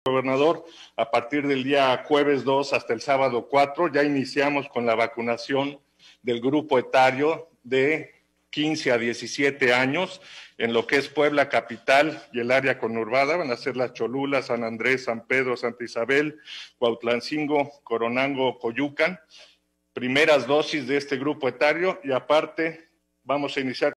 Gobernador, a partir del día jueves 2 hasta el sábado 4, ya iniciamos con la vacunación del grupo etario de 15 a 17 años, en lo que es Puebla capital y el área conurbada. Van a ser las Cholulas, San Andrés, San Pedro, Santa Isabel, Cuautlancingo, Coronango, Coyucan. Primeras dosis de este grupo etario, y aparte vamos a iniciar